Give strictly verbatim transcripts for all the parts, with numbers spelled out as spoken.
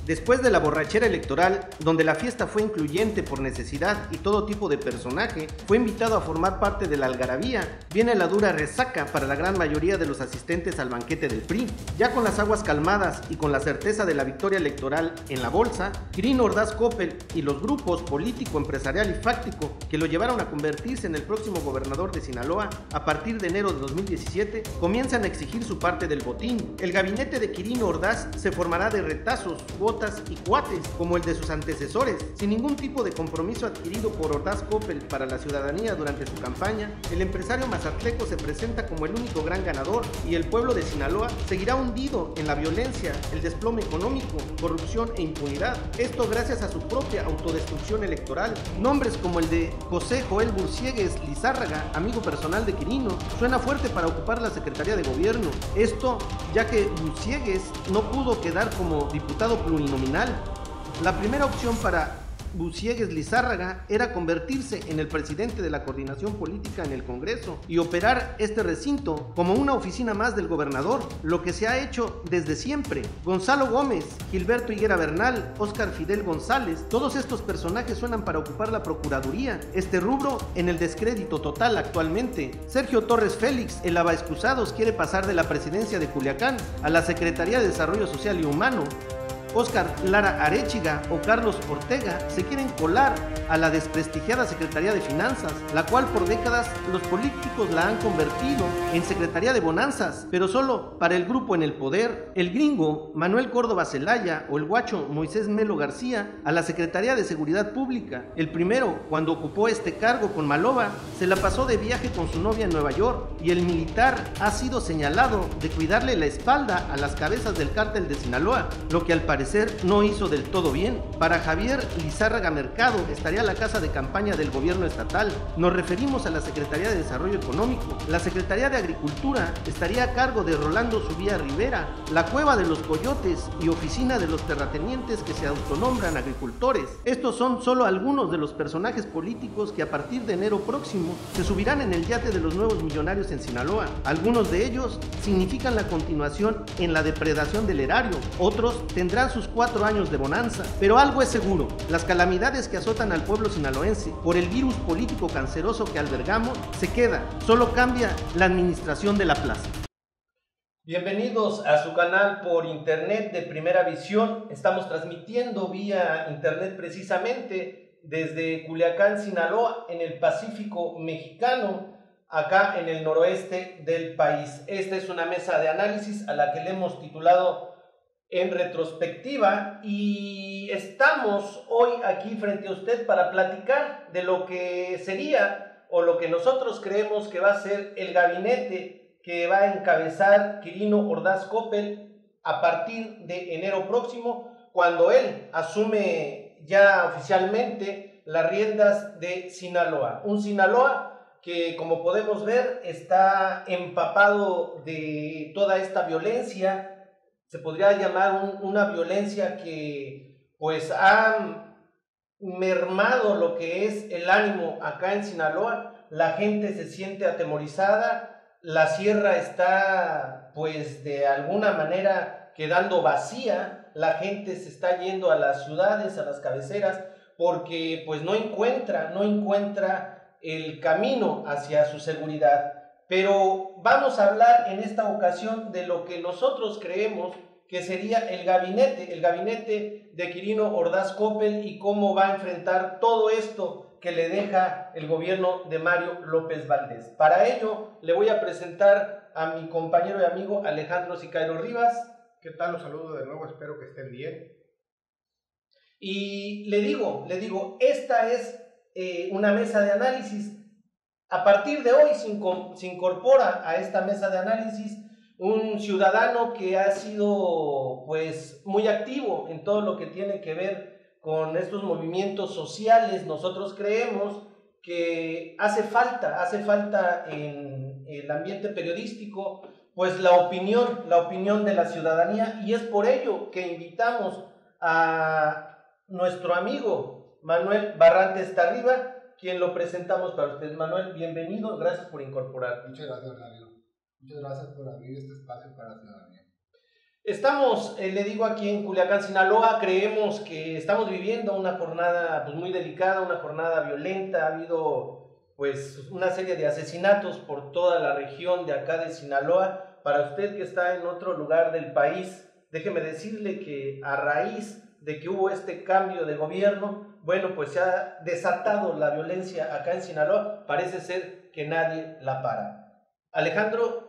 Después de la borrachera electoral, donde la fiesta fue incluyente por necesidad y todo tipo de personaje fue invitado a formar parte de la algarabía, viene la dura resaca para la gran mayoría de los asistentes al banquete del P R I. Ya con las aguas calmadas y con la certeza de la victoria electoral en la bolsa, Quirino Ordaz Coppel y los grupos político, empresarial y fáctico que lo llevaron a convertirse en el próximo gobernador de Sinaloa a partir de enero de dos mil diecisiete, comienzan a exigir su parte del botín. El gabinete de Quirino Ordaz se formará de retazos, cuotas y cuates, como el de sus antecesores, sin ningún tipo de compromiso adquirido por Ordaz Coppel para la ciudadanía durante su campaña. El empresario mazatleco se presenta como el único gran ganador y el pueblo de Sinaloa seguirá hundido en la violencia, el desplome económico, corrupción e impunidad. Esto gracias a su propia autodestrucción electoral. Nombres como el de José Joel Bursiegues Lizárraga, amigo personal de Quirino, suena fuerte para ocupar la Secretaría de Gobierno. Esto ya que Bursiegues no pudo quedar como diputado plurinominal. La primera opción para Bursiegues Lizárraga era convertirse en el presidente de la coordinación política en el Congreso y operar este recinto como una oficina más del gobernador, lo que se ha hecho desde siempre. Gonzalo Gómez, Gilberto Higuera Bernal, Óscar Fidel González, todos estos personajes suenan para ocupar la Procuraduría, este rubro en el descrédito total actualmente. Sergio Torres Félix, el lavaexcusados, quiere pasar de la presidencia de Culiacán a la Secretaría de Desarrollo Social y Humano. Óscar Lara Arechiga o Carlos Ortega se quieren colar a la desprestigiada Secretaría de Finanzas, la cual por décadas los políticos la han convertido en Secretaría de Bonanzas, pero solo para el grupo en el poder. El gringo Manuel Córdoba Zelaya o el guacho Moisés Melo García a la Secretaría de Seguridad Pública. El primero, cuando ocupó este cargo con Maloba, se la pasó de viaje con su novia en Nueva York y el militar ha sido señalado de cuidarle la espalda a las cabezas del cártel de Sinaloa, lo que al parecer no hizo del todo bien. Para Javier Lizárraga Mercado estaría la casa de campaña del gobierno estatal. Nos referimos a la Secretaría de Desarrollo Económico. La Secretaría de Agricultura estaría a cargo de Rolando Subía Rivera, la Cueva de los Coyotes y Oficina de los Terratenientes que se autonombran agricultores. Estos son solo algunos de los personajes políticos que a partir de enero próximo se subirán en el yate de los nuevos millonarios en Sinaloa. Algunos de ellos significan la continuación en la depredación del erario, otros tendrán sus cuatro años de bonanza, pero algo es seguro: las calamidades que azotan al pueblo sinaloense por el virus político canceroso que albergamos se queda, solo cambia la administración de la plaza. Bienvenidos a su canal por internet de Primera Visión. Estamos transmitiendo vía internet precisamente desde Culiacán, Sinaloa, en el Pacífico mexicano, acá en el noroeste del país. Esta es una mesa de análisis a la que le hemos titulado En Retrospectiva, y estamos hoy aquí frente a usted para platicar de lo que sería o lo que nosotros creemos que va a ser el gabinete que va a encabezar Quirino Ordaz Coppel a partir de enero próximo, cuando él asume ya oficialmente las riendas de Sinaloa. Un Sinaloa que, como podemos ver, está empapado de toda esta violencia. Se podría llamar un, una violencia que pues ha mermado lo que es el ánimo acá en Sinaloa. La gente se siente atemorizada, la sierra está pues de alguna manera quedando vacía, la gente se está yendo a las ciudades, a las cabeceras, porque pues no encuentra, no encuentra el camino hacia su seguridad. Pero vamos a hablar en esta ocasión de lo que nosotros creemos que sería el gabinete, el gabinete de Quirino Ordaz Coppel y cómo va a enfrentar todo esto que le deja el gobierno de Mario López Valdés. Para ello le voy a presentar a mi compañero y amigo Alejandro Sicairo Rivas. ¿Qué tal? Los saludo de nuevo, espero que estén bien. Y le digo, le digo, esta es eh, una mesa de análisis. A partir de hoy se incorpora a esta mesa de análisis un ciudadano que ha sido pues muy activo en todo lo que tiene que ver con estos movimientos sociales. Nosotros creemos que hace falta, hace falta en el ambiente periodístico pues la opinión, la opinión de la ciudadanía, y es por ello que invitamos a nuestro amigo Manuel Barrantes Tarriba, quien lo presentamos para usted. Manuel, bienvenido, gracias por incorporar. Muchas gracias, Javier. Muchas gracias por abrir este espacio para la ciudadanía. Estamos, eh, le digo, aquí en Culiacán, Sinaloa. Creemos que estamos viviendo una jornada pues, muy delicada, una jornada violenta. Ha habido pues una serie de asesinatos por toda la región de acá de Sinaloa. Para usted que está en otro lugar del país, déjeme decirle que a raíz de que hubo este cambio de gobierno, bueno, pues se ha desatado la violencia acá en Sinaloa. Parece ser que nadie la para. Alejandro,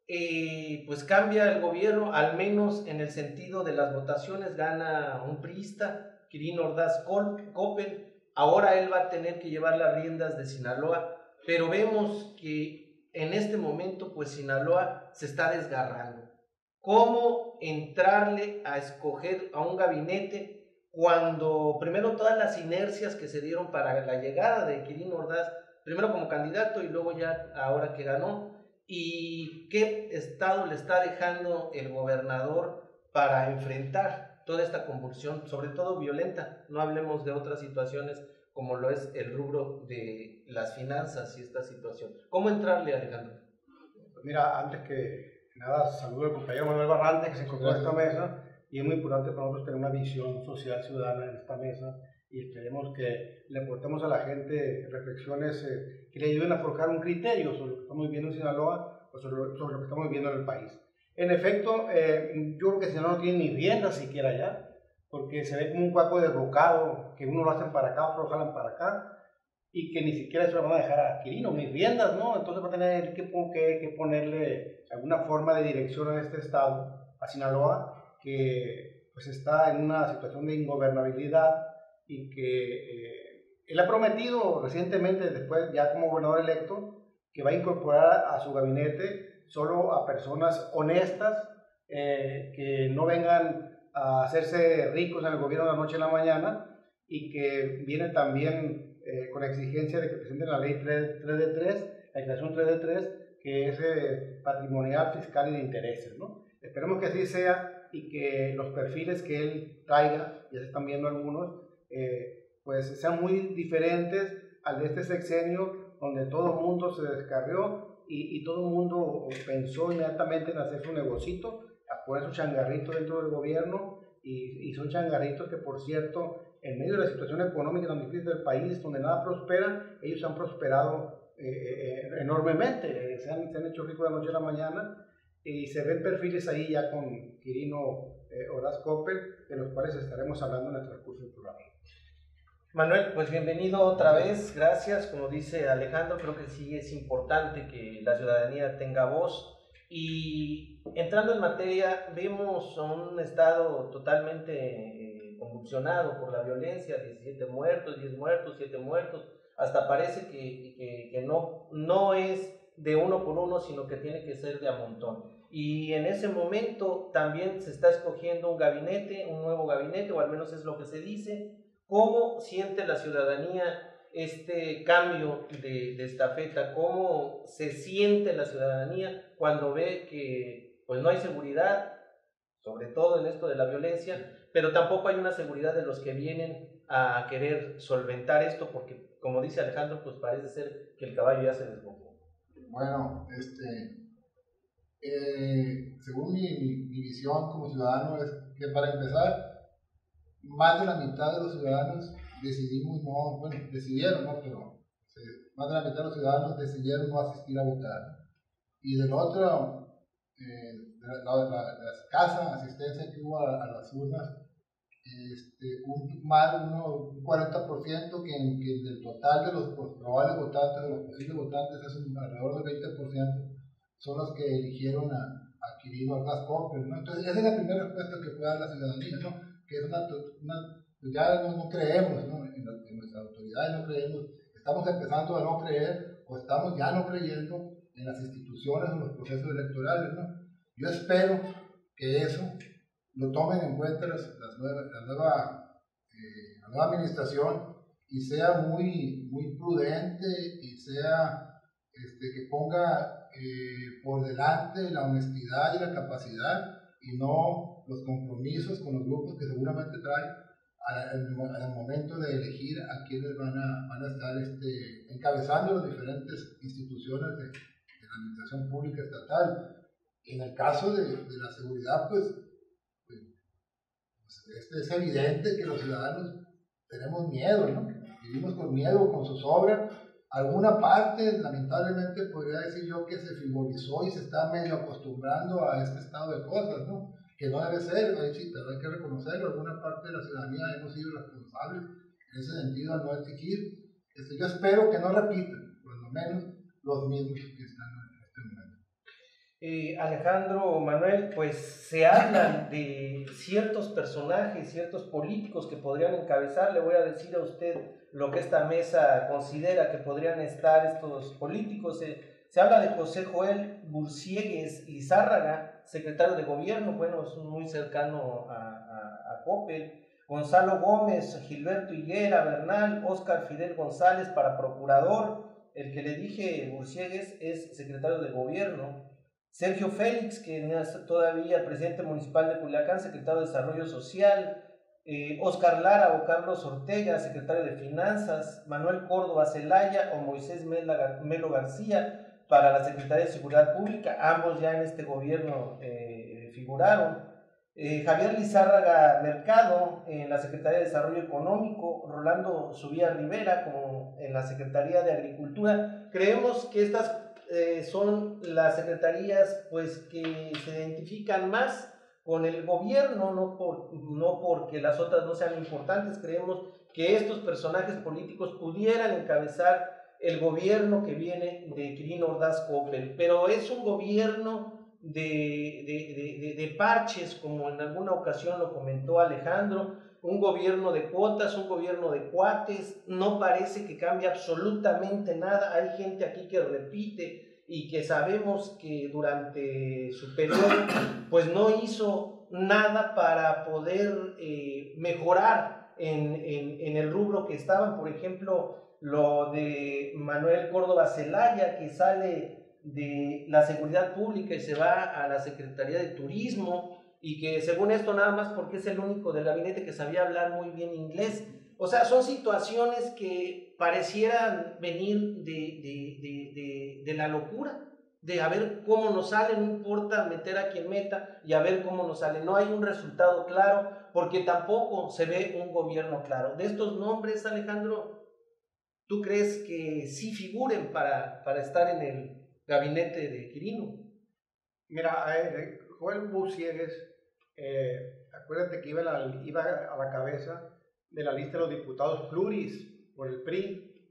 eh, pues cambia el gobierno, al menos en el sentido de las votaciones, gana un priista, Quirino Ordaz Coppel. Ahora él va a tener que llevar las riendas de Sinaloa, pero vemos que en este momento pues Sinaloa se está desgarrando. ¿Cómo entrarle a escoger a un gabinete cuando primero todas las inercias que se dieron para la llegada de Quirino Ordaz, primero como candidato y luego ya ahora que ganó? ¿Y qué estado le está dejando el gobernador para enfrentar toda esta convulsión, sobre todo violenta? No hablemos de otras situaciones como lo es el rubro de las finanzas y esta situación. ¿Cómo entrarle, Alejandro? Pues mira, antes que nada, saludo al compañero Manuel Barrantes, que se encontró en esta mesa, y es muy importante para nosotros tener una visión social ciudadana en esta mesa, y esperemos que le aportemos a la gente reflexiones eh, que le ayuden a forjar un criterio sobre lo que estamos viviendo en Sinaloa o sobre lo, sobre lo que estamos viviendo en el país. En efecto, eh, yo creo que Sinaloa no tiene ni rienda siquiera ya, porque se ve como un cuaco derrocado, que uno lo hacen para acá, otros lo jalan para acá, y que ni siquiera eso lo van a dejar a Quirino, mis riendas, ¿no? Entonces va a tener que, que, que ponerle alguna forma de dirección a este estado, a Sinaloa, que pues está en una situación de ingobernabilidad y que eh, él ha prometido recientemente, después ya como gobernador electo, que va a incorporar a su gabinete solo a personas honestas, eh, que no vengan a hacerse ricos en el gobierno de la noche a la mañana, y que viene también eh, con la exigencia de que presenten la ley tres de tres, la declaración tres de tres, que es eh, patrimonial, fiscal y de intereses, ¿no? Esperemos que así sea y que los perfiles que él traiga, ya se están viendo algunos, eh, pues sean muy diferentes al de este sexenio, donde todo el mundo se descarrió y, y todo el mundo pensó inmediatamente en hacer su negocito, a poner su changarrito dentro del gobierno, y, y son changarritos que, por cierto, en medio de la situación económica tan difícil del país, donde nada prospera, ellos han prosperado eh, eh, enormemente, se han, se han hecho ricos de la noche a la mañana, y se ven perfiles ahí ya con Quirino eh, Ordaz Coppel, de los cuales estaremos hablando en el transcurso del programa. Manuel, pues bienvenido otra vez, gracias. Como dice Alejandro, creo que sí es importante que la ciudadanía tenga voz. Y entrando en materia, vemos a un estado totalmente eh, convulsionado por la violencia, diecisiete muertos, diez muertos, siete muertos, hasta parece que, que, que no, no es de uno por uno, sino que tiene que ser de a montón. Y en ese momento también se está escogiendo un gabinete, un nuevo gabinete, o al menos es lo que se dice. ¿Cómo siente la ciudadanía este cambio de, de estafeta? ¿Cómo se siente la ciudadanía cuando ve que pues, no hay seguridad, sobre todo en esto de la violencia, pero tampoco hay una seguridad de los que vienen a querer solventar esto? Porque, como dice Alejandro, pues parece ser que el caballo ya se desbocó. Bueno, este, eh, según mi, mi, mi visión como ciudadano, es que para empezar, más de la mitad de los ciudadanos decidimos no, bueno, decidieron, ¿no? Pero eh, más de la mitad de los ciudadanos decidieron no asistir a votar. Y del otro, eh, de, la, la, la, la escasa asistencia que hubo a, a las urnas, este, un, más de un cuarenta por ciento que, que del total de los probables votantes, de los posibles votantes, es un, alrededor del veinte por ciento, son los que eligieron a, a Quirino Ordaz Coppel, ¿no? Entonces, esa es la primera respuesta que puede dar la ciudadanía, ¿no? Que es una, una pues ya no, no creemos, ¿no? En, la, en nuestras autoridades no creemos, estamos empezando a no creer, o estamos ya no creyendo en las instituciones o en los procesos electorales, ¿no? Yo espero que eso lo tomen en cuenta las, las nueva, la, nueva, eh, la nueva administración, y sea muy, muy prudente, y sea este, que ponga eh, por delante la honestidad y la capacidad, y no los compromisos con los grupos que seguramente traen al momento de elegir a quienes van a, van a estar este, encabezando las diferentes instituciones de, de, la administración pública estatal. En el caso de, de la seguridad, pues pues este, es evidente que los ciudadanos tenemos miedo, ¿no? Vivimos con miedo, con zozobra. Alguna parte, lamentablemente, podría decir yo que se frivolizó y se está medio acostumbrando a este estado de cosas, ¿no? Que no debe ser, ahí sí, pero hay que reconocerlo. Alguna parte de la ciudadanía hemos sido responsables en ese sentido al no exigir. Este, yo espero que no repitan, por lo menos, los mismos que están en este momento. Eh, Alejandro, Manuel, pues se hablan de ciertos personajes, ciertos políticos que podrían encabezar. Le voy a decir a usted lo que esta mesa considera que podrían estar estos políticos. Se, se habla de José Joel Burciéguez Lizárraga, secretario de gobierno, bueno, es muy cercano a, a, a Coppel. Gonzalo Gómez, Gilberto Higuera Bernal, Óscar Fidel González para procurador. El que le dije, Burciéguez, es secretario de gobierno. Sergio Félix, que es todavía presidente municipal de Culiacán, secretario de Desarrollo Social. eh, Óscar Lara o Carlos Ortega, secretario de Finanzas. Manuel Córdoba Zelaya o Moisés Mela, Melo García para la Secretaría de Seguridad Pública. Ambos ya en este gobierno eh, figuraron. Eh, Javier Lizárraga Mercado en la Secretaría de Desarrollo Económico. Rolando Subía Rivera como en la Secretaría de Agricultura. Creemos que estas Eh, son las secretarías pues que se identifican más con el gobierno, no, por, no porque las otras no sean importantes. Creemos que estos personajes políticos pudieran encabezar el gobierno que viene de Quirino Ordaz Coppel, pero es un gobierno de, de, de, de parches, como en alguna ocasión lo comentó Alejandro, un gobierno de cuotas, un gobierno de cuates. No parece que cambie absolutamente nada. Hay gente aquí que repite y que sabemos que durante su periodo pues no hizo nada para poder eh, mejorar en, en, en el rubro que estaban. Por ejemplo, lo de Manuel Córdoba Zelaya, que sale de la seguridad pública y se va a la Secretaría de Turismo, y que según esto nada más porque es el único del gabinete que sabía hablar muy bien inglés. O sea, son situaciones que parecieran venir de, de, de, de, de la locura, de a ver cómo nos sale, no importa meter a quien meta y a ver cómo nos sale. No hay un resultado claro porque tampoco se ve un gobierno claro. De estos nombres, Alejandro, ¿tú crees que sí figuren para, para estar en el gabinete de Quirino? Mira, eh, Joel Burciéguez, eh, acuérdate que iba a, la, iba a la cabeza de la lista de los diputados pluris por el P R I,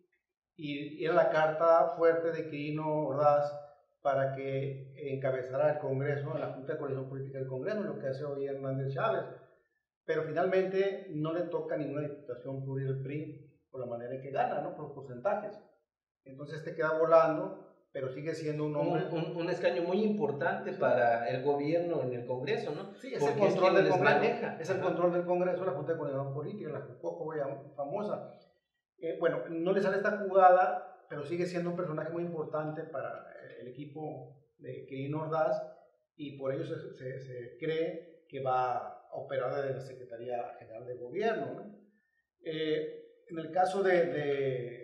y era la carta fuerte de Quirino Ordaz para que encabezara el Congreso, la Junta de Coordinación Política del Congreso, lo que hace hoy Hernández Chávez. Pero finalmente no le toca ninguna diputación pluri del P R I por la manera en que gana, ¿no? Por los porcentajes. Entonces este queda volando, pero sigue siendo un hombre... Un, un, un escaño muy importante, sí, para el gobierno en el Congreso, ¿no? Sí, es el control del Congreso. Maneja. Es el control del Congreso, la Junta de Coordinación Política, la Jucopo, famosa. Eh, bueno, no le sale esta jugada, pero sigue siendo un personaje muy importante para el equipo de Quirino Ordaz, y por ello se, se, se cree que va a operar desde la Secretaría General de Gobierno, ¿no? Eh, en el caso de... de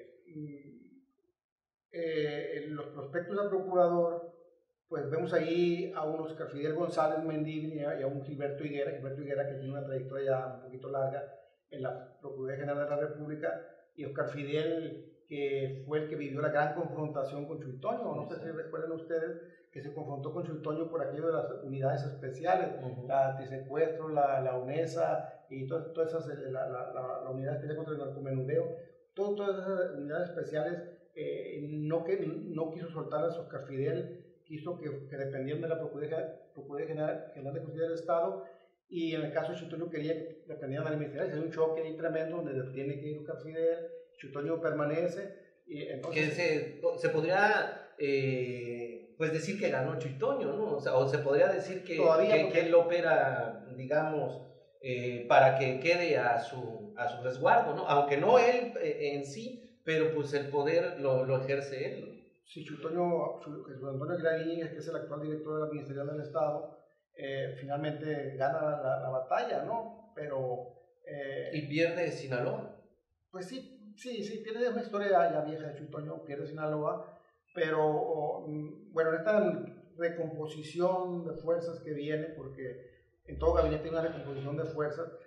Eh, en los prospectos al procurador, pues vemos ahí a un Óscar Fidel González Mendívil y a, y a un Gilberto Higuera, Gilberto Higuera que tiene una trayectoria ya un poquito larga en la Procuraduría General de la República, y Óscar Fidel, que fue el que vivió la gran confrontación con Chuy Toño. No sé si recuerdan ustedes que se confrontó con Chuy Toño por aquello de las unidades especiales, uh-huh. la antisecuestro, la, la UNESA y todas, todas esas, la, la, la, la unidad especial contra el narcomenudeo, todo, todas esas unidades especiales. Eh, no, que, no quiso soltarlas a Óscar Fidel, quiso que, que dependieran de la Procuraduría, Procuraduría General, General de Justicia del Estado, y en el caso de Chutoño quería que dependieran de la Ministeria. Hay un choque ahí tremendo donde tiene que ir Óscar Fidel, Chutoño permanece, y entonces... Que se, se podría eh, pues decir que ganó Chutoño, ¿no? O sea, o se podría decir que, que, porque... que él opera, digamos, eh, para que quede a su, a su resguardo, ¿no? Aunque no él eh, en sí, pero pues el poder lo, lo ejerce él, ¿no? Sí, Chutoño, Jesús Antonio Aguilar Íñiguez, que es el actual director de la Ministeria del Estado, eh, finalmente gana la, la batalla, ¿no? Pero... Eh, y pierde Sinaloa. Pues sí, sí, sí, pierde una historia ya, ya vieja de Chutoño, pierde Sinaloa, pero oh, bueno, en esta recomposición de fuerzas que viene, porque en todo gabinete hay una recomposición de fuerzas,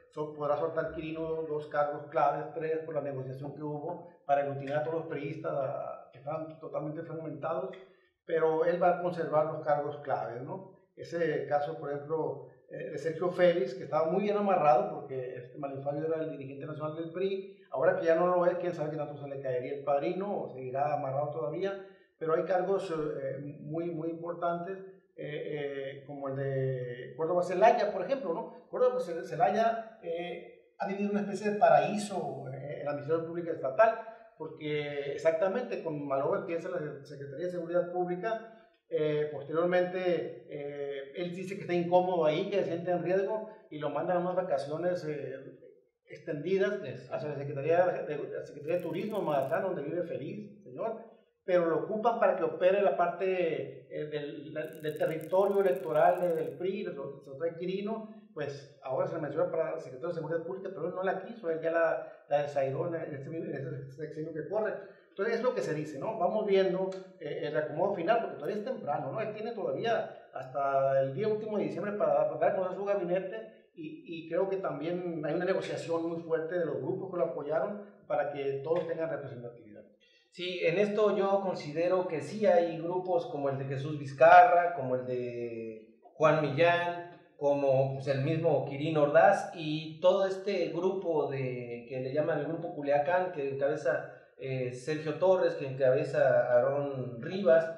so, podrá soltar Quirino dos cargos claves, tres, por la negociación que hubo para aglutinar a todos los priistas que están totalmente fragmentados, pero él va a conservar los cargos claves, ¿no? Ese caso, por ejemplo, de Sergio Félix, que estaba muy bien amarrado porque este Manifabio era el dirigente nacional del P R I, ahora que ya no lo es, quién sabe qué tanto se le caería el padrino o seguirá amarrado todavía, pero hay cargos eh, muy, muy importantes, eh, eh, como el de Córdoba Zelaya, por ejemplo, ¿no? Córdoba Zelaya eh, ha vivido una especie de paraíso eh, en la administración pública estatal, porque exactamente con Malova empieza la Secretaría de Seguridad Pública. Eh, posteriormente, eh, él dice que está incómodo ahí, que se siente en riesgo y lo mandan a unas vacaciones eh, extendidas hacia la Secretaría de, la Secretaría de Turismo en Mazatlán, donde vive feliz, señor, pero lo ocupan para que opere la parte eh, del, del territorio electoral del P R I, del secretario Quirino. Pues ahora se le menciona para el secretario de Seguridad Pública, pero él no la quiso, él ya la, la desairó en este, en este sexenio que corre. Entonces es lo que se dice, ¿no? Vamos viendo eh, el acomodo final, porque todavía es temprano, ¿no? Él tiene todavía hasta el día último de diciembre para dar a conocer su gabinete y, y creo que también hay una negociación muy fuerte de los grupos que lo apoyaron para que todos tengan representatividad. Sí, en esto yo considero que sí hay grupos como el de Jesús Vizcarra, como el de Juan Millán, como pues, el mismo Quirino Ordaz y todo este grupo de, que le llaman el Grupo Culiacán, que encabeza eh, Sergio Torres, que encabeza Aarón Rivas,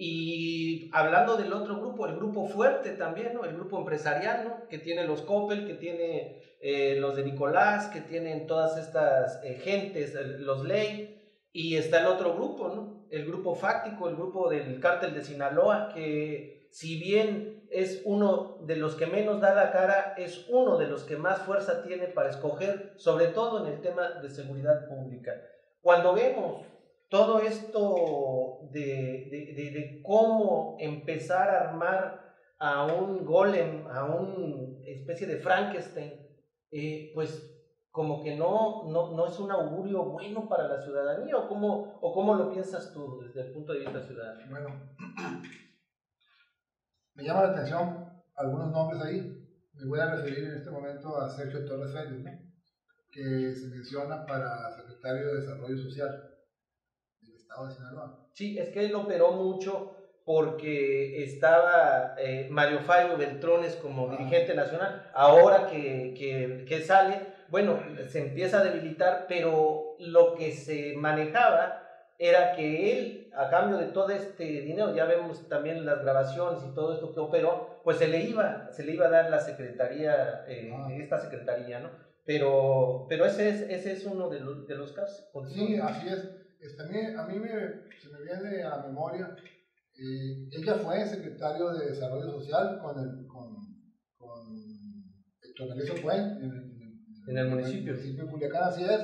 y hablando del otro grupo, el grupo fuerte también, ¿no? El grupo empresarial, ¿no? Que tiene los Coppel, que tiene eh, los de Nicolás, que tienen todas estas eh, gentes, los Ley, y está el otro grupo, ¿no? El grupo fáctico, el grupo del cártel de Sinaloa, que si bien es uno de los que menos da la cara, es uno de los que más fuerza tiene para escoger, sobre todo en el tema de seguridad pública. Cuando vemos todo esto de, de, de, de cómo empezar a armar a un golem, a una especie de Frankenstein, eh, pues como que no, no, no es un augurio bueno para la ciudadanía, ¿o cómo, o cómo lo piensas tú desde el punto de vista ciudadano? Bueno, me llama la atención algunos nombres ahí. Me voy a referir en este momento a Sergio Torres Félix, ¿no? Que se menciona para secretario de Desarrollo Social del Estado de Sinaloa. Sí, es que él operó mucho porque estaba eh, Mario Fabio Beltrones como ah. dirigente nacional. Ahora que, que, que sale, bueno, se empieza a debilitar, pero lo que se manejaba era que él, a cambio de todo este dinero, ya vemos también las grabaciones y todo esto que operó, pues se le iba, se le iba a dar la secretaría, eh, ah. esta secretaría, ¿no? Pero, pero ese, es, ese es uno de los, de los casos. Sí, así es. Este, a mí, a mí me, se me viene a la memoria, eh, ella fue secretario de Desarrollo Social con, el, con, con Héctor Melesio Puente en, en, en el municipio. En el municipio de Culiacán, así es.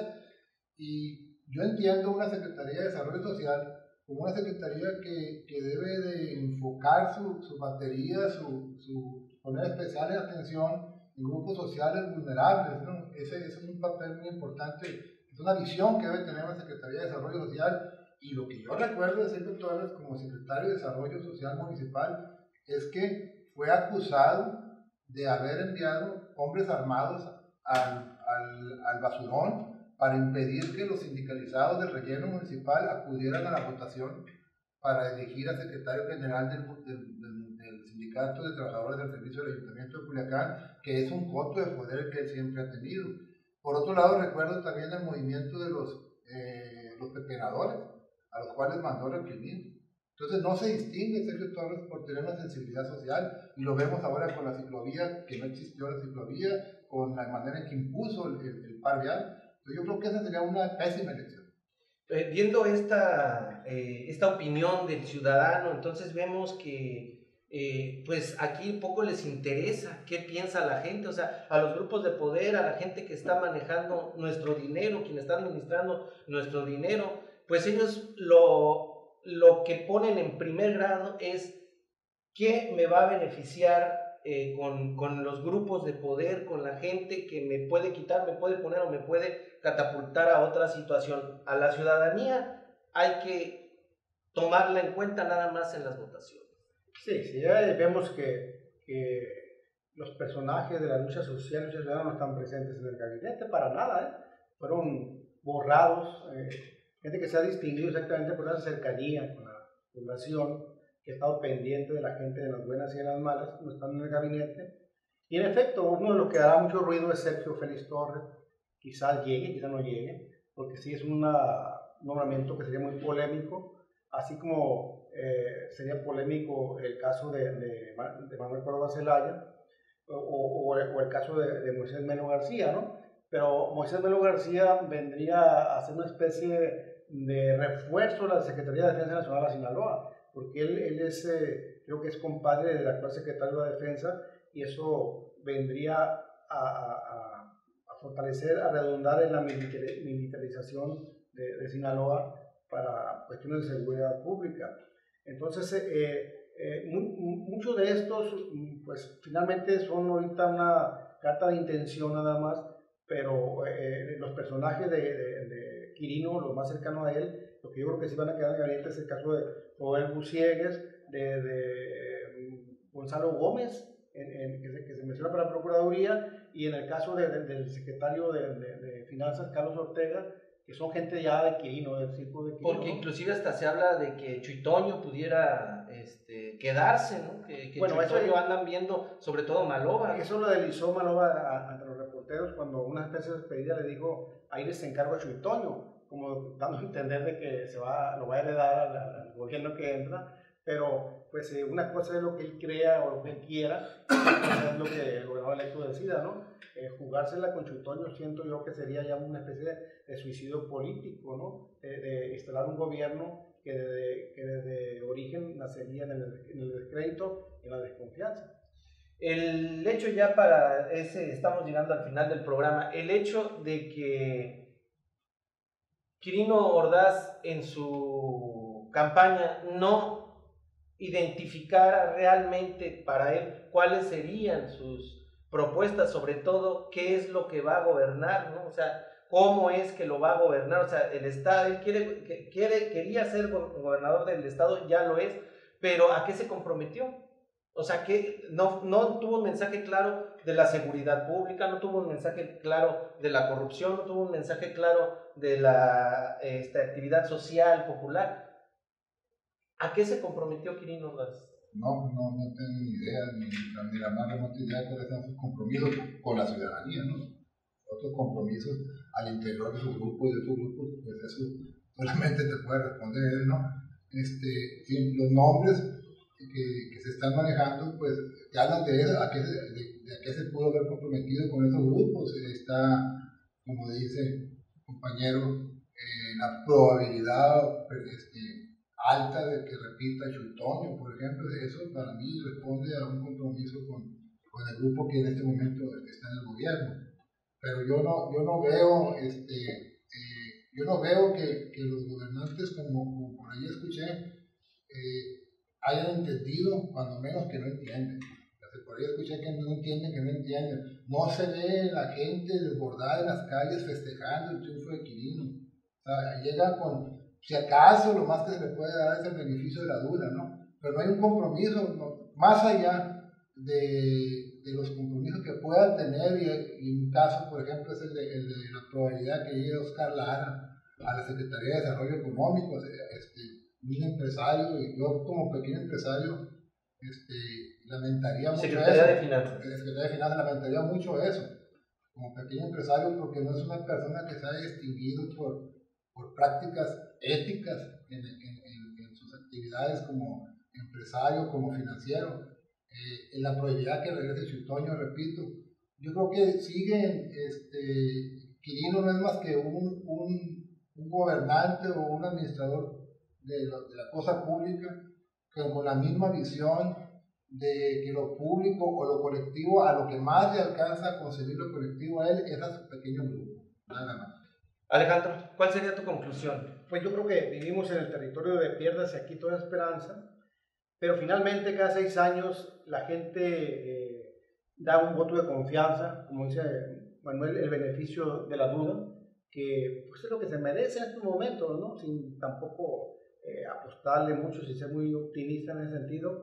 Y yo entiendo una Secretaría de Desarrollo Social como una secretaría que, que debe de enfocar su, su batería, su, su, poner especial atención en grupos sociales vulnerables, ¿no? Ese, ese es un papel muy importante, es una visión que debe tener la Secretaría de Desarrollo Social. Y lo que yo recuerdo de Sergio Torres como secretario de Desarrollo Social Municipal es que fue acusado de haber enviado hombres armados al, al, al basurón para impedir que los sindicalizados del relleno municipal acudieran a la votación para elegir al secretario general del, del, del, del Sindicato de Trabajadores del Servicio del Ayuntamiento de Culiacán, que es un coto de poder que él siempre ha tenido. Por otro lado, recuerdo también el movimiento de los, eh, los pepenadores, a los cuales mandó reprimir. Entonces no se distingue Sergio Torres por tener una sensibilidad social, y lo vemos ahora con la ciclovía, que no existió la ciclovía, con la manera en que impuso el, el, el par vial. Entonces yo creo que esa sería una pésima elección. Eh, viendo esta, eh, esta opinión del ciudadano, entonces vemos que eh, pues aquí poco les interesa qué piensa la gente, o sea, a los grupos de poder, a la gente que está manejando nuestro dinero, quien está administrando nuestro dinero, pues ellos lo, lo que ponen en primer grado es qué me va a beneficiar eh, con, con los grupos de poder, con la gente que me puede quitar, me puede poner o me puede catapultar a otra situación. A la ciudadanía hay que tomarla en cuenta nada más en las votaciones. Sí, sí, ya vemos que, que los personajes de la lucha social y lucha ciudadana no están presentes en el gabinete, para nada, ¿eh? Fueron borrados, eh, gente que se ha distinguido exactamente por esa cercanía con la población, que ha estado pendiente de la gente de las buenas y de las malas, no están en el gabinete. Y en efecto, uno de los que hará mucho ruido es Sergio Félix Torres, quizás llegue, quizás no llegue, porque sí es una, un nombramiento que sería muy polémico, así como eh, sería polémico el caso de, de, de Manuel Córdoba Zelaya, o, o, o el caso de, de Moisés Melo García, ¿no? Pero Moisés Melo García vendría a ser una especie de refuerzo de la Secretaría de Defensa Nacional a Sinaloa, porque él, él es, eh, creo que es compadre del actual secretario de la Defensa, y eso vendría a, a, a fortalecer, a redundar en la militarización de, de Sinaloa para cuestiones de seguridad pública. Entonces, eh, eh, mu muchos de estos, pues finalmente son ahorita una carta de intención nada más, pero eh, los personajes de, de, de Quirino, los más cercanos a él, lo que yo creo que sí van a quedar en el gabinete es el caso de Joel Busiegues, de, de Gonzalo Gómez, en, en, que, se, que se menciona para la Procuraduría, y en el caso de, de, del secretario de, de, de Finanzas, Carlos Ortega, que son gente ya de Quirino, del círculo de Quirino. Porque inclusive hasta se habla de que Chuitoño pudiera este, quedarse, ¿no? Que, que bueno, Chuitoño eso, andan viendo, sobre todo Maloba. Eso lo deslizó Maloba ante los reporteros cuando una especie de despedida le dijo, ahí les encargo a Chuitoño, como dando a entender de que se va, lo va a heredar al, al gobierno que entra, pero pues eh, una cosa es lo que él crea o lo que él quiera, y otra cosa es lo que el gobernador electo decida, ¿no? Eh, jugársela con Chuitoño siento yo que sería ya una especie de, de suicidio político, ¿no? De, de instalar un gobierno que desde, que desde origen nacería en el, en el descrédito y en la desconfianza. El hecho ya para ese, estamos llegando al final del programa, el hecho de que Quirino Ordaz en su campaña no identificara realmente para él cuáles serían sus propuestas, sobre todo qué es lo que va a gobernar, ¿no? O sea, cómo es que lo va a gobernar, o sea, el Estado, él quiere, quiere, quería ser gobernador del Estado, ya lo es, pero ¿a qué se comprometió? O sea, que no, no tuvo un mensaje claro de la seguridad pública, no tuvo un mensaje claro de la corrupción, no tuvo un mensaje claro de la esta, actividad social, popular. ¿A qué se comprometió Quirino Ordaz? No, no, no tengo ni idea, ni, ni la más remota idea de cuáles son sus compromisos con la ciudadanía, ¿no? Otros compromisos al interior de su grupo y de otros grupos, pues eso solamente te puede responder él, ¿no? Este, sí, los nombres que, que se están manejando, pues te hablan de, eso, a qué, de, de a qué se pudo haber comprometido con esos grupos. Está, como dice el compañero, eh, la probabilidad este, alta de que repita Chuitoño, por ejemplo. Eso para mí responde a un compromiso con, con el grupo que en este momento está en el gobierno. Pero yo no, yo no veo, este, eh, yo no veo que, que los gobernantes, como, como por ahí escuché, eh, hayan entendido, cuando menos que no entienden. Por ahí escuché que no entienden, que no entienden. No se ve la gente desbordada en las calles festejando el triunfo de Quirino. O sea, llega con, si acaso, lo más que se le puede dar es el beneficio de la duda, ¿no? Pero no hay un compromiso, ¿no? Más allá de, de los compromisos que puedan tener, y, y un caso, por ejemplo, es el de, el de la probabilidad que llegue Oscar Lara a la Secretaría de Desarrollo Económico, este, un empresario, y yo como pequeño empresario, este, lamentaría mucho Secretaría eso. de Finanzas. Secretaría de Finanzas, lamentaría mucho eso, como pequeño empresario, porque no es una persona que se haya distinguido por, por prácticas éticas en, en, en, en sus actividades como empresario, como financiero. Eh, en la probabilidad que regrese Chuitoño, repito, yo creo que siguen, este, Quirino no es más que un, un, un gobernante o un administrador de, lo, de la cosa pública, que con la misma visión de que lo público o lo colectivo, a lo que más le alcanza a conseguir lo colectivo a él, es a su pequeño grupo, nada más. Alejandro, ¿cuál sería tu conclusión? Pues yo creo que vivimos en el territorio de piérdase aquí toda esperanza, pero finalmente cada seis años la gente eh, da un voto de confianza, como dice Manuel, el beneficio de la duda, que pues, es lo que se merece en estos momentos, ¿no? Sin tampoco eh, apostarle mucho, sin ser muy optimista en ese sentido.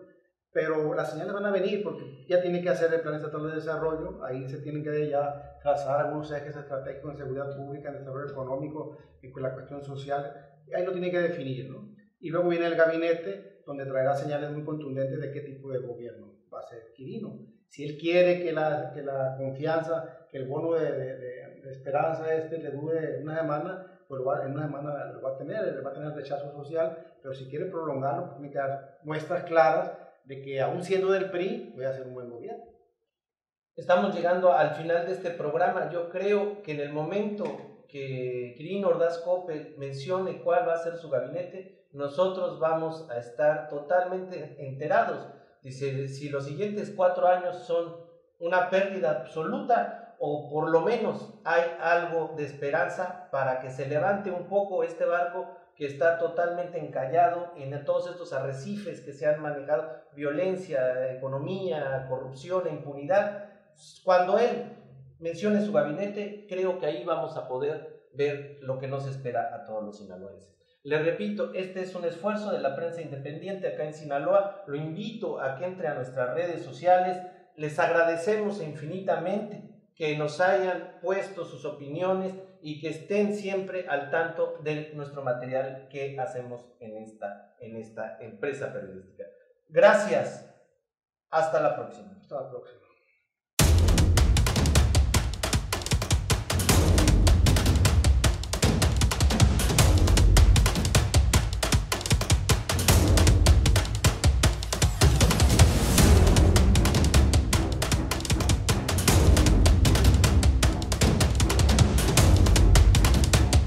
pero las señales van a venir porque ya tiene que hacer el Plan Estatal de Desarrollo, ahí se tienen que ya trazar algunos ejes estratégicos en seguridad pública, en desarrollo económico y con la cuestión social, ahí lo tiene que definir, ¿no? Y luego viene el gabinete, donde traerá señales muy contundentes de qué tipo de gobierno va a ser Quirino. Si él quiere que la, que la confianza, que el bono de, de, de, de esperanza este le dure una semana, pues lo va, en una semana lo va a tener, le va a tener rechazo social, pero si quiere prolongarlo, pues tiene que dar muestras claras de que aún siendo del P R I, voy a hacer un buen gobierno. Estamos llegando al final de este programa. Yo creo que en el momento que Quirino Ordaz Coppel mencione cuál va a ser su gabinete, nosotros vamos a estar totalmente enterados. Dice, si los siguientes cuatro años son una pérdida absoluta o por lo menos hay algo de esperanza para que se levante un poco este barco que está totalmente encallado en todos estos arrecifes que se han manejado, violencia, economía, corrupción e impunidad. Cuando él mencione su gabinete, creo que ahí vamos a poder ver lo que nos espera a todos los sinaloenses. Les repito, este es un esfuerzo de la prensa independiente acá en Sinaloa. Lo invito a que entre a nuestras redes sociales. Les agradecemos infinitamente que nos hayan puesto sus opiniones y que estén siempre al tanto de nuestro material que hacemos en esta, en esta empresa periodística. Gracias. Hasta la próxima. Hasta la próxima.